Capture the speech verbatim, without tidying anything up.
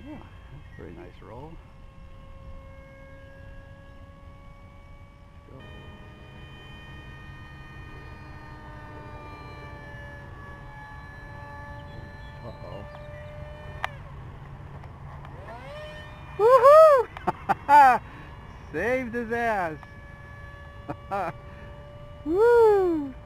Yeah, that's a very nice roll. Let's go. Uh-oh. Woohoo! Saved his ass. Woo!